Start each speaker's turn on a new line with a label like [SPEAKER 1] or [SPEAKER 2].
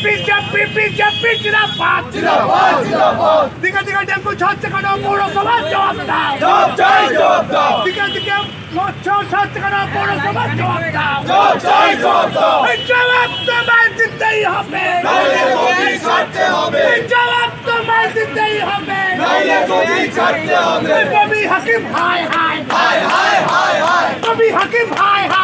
[SPEAKER 1] BJP BJP জিন্দাবাদ
[SPEAKER 2] জিন্দাবাদ জিন্দাবাদ
[SPEAKER 1] দিকে দিকে ডেঙ্গু ছড়ছে কেন পৌরসভা জবাব দাও
[SPEAKER 2] জবাব চাই জবাব দাও
[SPEAKER 1] দিকে দিকে মচ্ছর ছড়ছে কেন পৌরসভা জবাব দাও
[SPEAKER 2] জবাব চাই জবাব দাও
[SPEAKER 1] এই জবাব তোমায় দিতেই হবে
[SPEAKER 2] নাইলে যদি ছাড়তে হবে
[SPEAKER 1] জবাব তোমায় দিতেই হবে
[SPEAKER 2] নাইলে যদি ছাড়তে হবে
[SPEAKER 1] কবি হাকিম হায় হায়
[SPEAKER 2] হায় হায় হায় হায়
[SPEAKER 1] কবি হাকিম হায় হায়